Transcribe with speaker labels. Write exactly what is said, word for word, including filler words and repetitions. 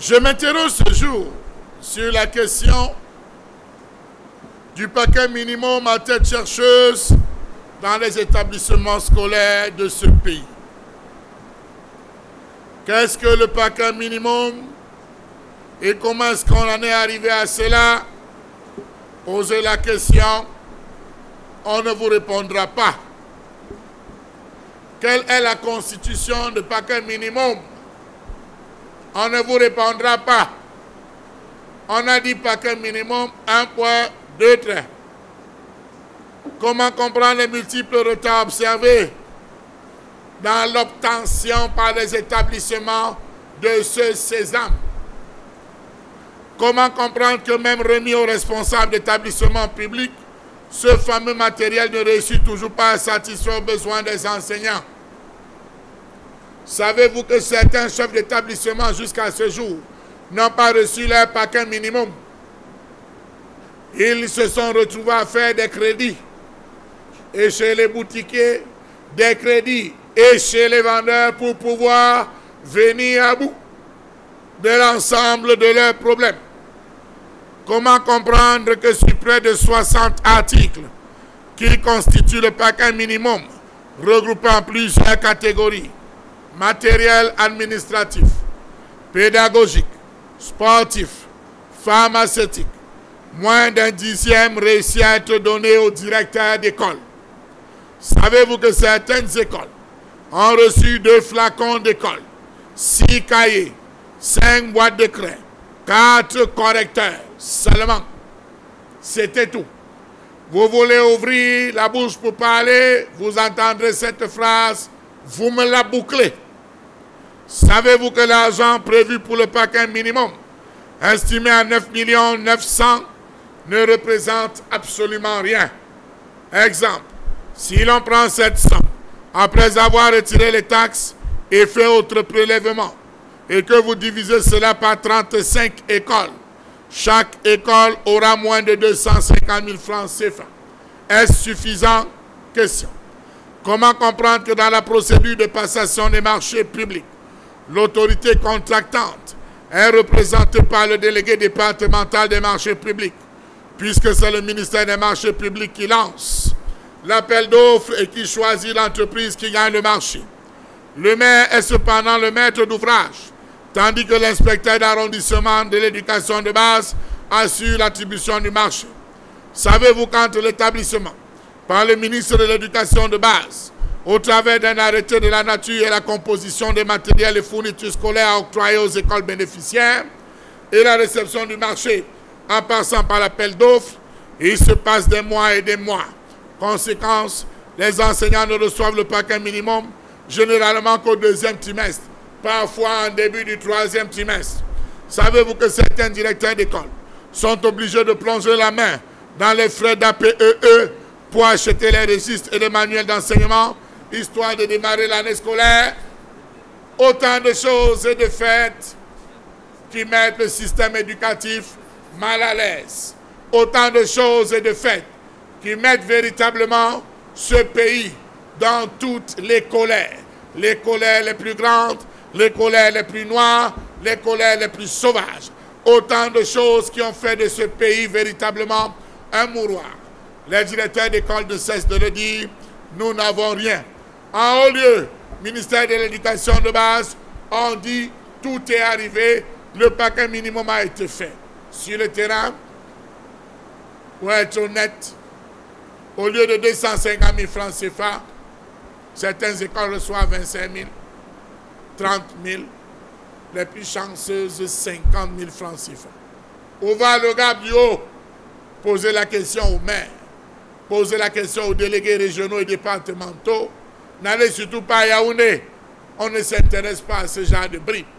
Speaker 1: Je m'interroge ce jour sur la question du paquet minimum à tête chercheuse dans les établissements scolaires de ce pays. Qu'est-ce que le paquet minimum et comment est-ce qu'on en est arrivé à cela? Posez la question, on ne vous répondra pas. Quelle est la constitution du paquet minimum? On ne vous répondra pas. On a dit paquet minimum, un point, deux traits. Comment comprendre les multiples retards observés dans l'obtention par les établissements de ce sésame? Comment comprendre que même remis aux responsables d'établissements publics, ce fameux matériel ne réussit toujours pas à satisfaire aux besoins des enseignants? Savez-vous que certains chefs d'établissement jusqu'à ce jour n'ont pas reçu leur paquet minimum? Ils se sont retrouvés à faire des crédits. Et chez les boutiquiers, des crédits. Et chez les vendeurs pour pouvoir venir à bout de l'ensemble de leurs problèmes. Comment comprendre que sur près de soixante articles qui constituent le paquet minimum, regroupant plusieurs catégories, matériel administratif, pédagogique, sportif, pharmaceutique, moins d'un dixième réussit à être donné au directeur d'école? Savez-vous que certaines écoles ont reçu deux flacons d'école, six cahiers, cinq boîtes de craie, quatre correcteurs seulement? C'était tout. Vous voulez ouvrir la bouche pour parler, vous entendrez cette phrase, vous me la bouclez. Savez-vous que l'argent prévu pour le paquet minimum, estimé à neuf millions neuf cents, ne représente absolument rien? Exemple, si l'on prend cette somme, après avoir retiré les taxes et fait autre prélèvement, et que vous divisez cela par trente-cinq écoles, chaque école aura moins de deux cent cinquante mille francs C F A. Est-ce suffisant? Question. Comment comprendre que dans la procédure de passation des marchés publics, l'autorité contractante est représentée par le délégué départemental des marchés publics, puisque c'est le ministère des marchés publics qui lance l'appel d'offres et qui choisit l'entreprise qui gagne le marché? Le maire est cependant le maître d'ouvrage, tandis que l'inspecteur d'arrondissement de l'éducation de base assure l'attribution du marché. Savez-vous qu'entre l'établissement, par le ministre de l'Éducation de base, au travers d'un arrêté de la nature et la composition des matériels et fournitures scolaires octroyés aux écoles bénéficiaires, et la réception du marché en passant par l'appel d'offres, il se passe des mois et des mois. Conséquence, les enseignants ne reçoivent le paquet minimum généralement qu'au deuxième trimestre, parfois en début du troisième trimestre. Savez-vous que certains directeurs d'école sont obligés de plonger la main dans les frais d'A P E E pour acheter les registres et les manuels d'enseignement, histoire de démarrer l'année scolaire? Autant de choses et de faits qui mettent le système éducatif mal à l'aise. Autant de choses et de faits qui mettent véritablement ce pays dans toutes les colères. Les colères les plus grandes, les colères les plus noires, les colères les plus sauvages. Autant de choses qui ont fait de ce pays véritablement un mouroir. Les directeurs d'école ne cessent de le dire, nous n'avons rien. En haut lieu, ministère de l'Éducation de base, on dit tout est arrivé, le paquet minimum a été fait. Sur le terrain, pour être honnête, au lieu de deux cent cinquante mille francs C F A, certaines écoles reçoivent vingt-cinq mille, trente mille, les plus chanceuses cinquante mille francs C F A. Où va le gars du haut? Poser la question au maire, poser la question aux délégués régionaux et départementaux. N'allez surtout pas à Yaoundé, on ne s'intéresse pas à ce genre de bris.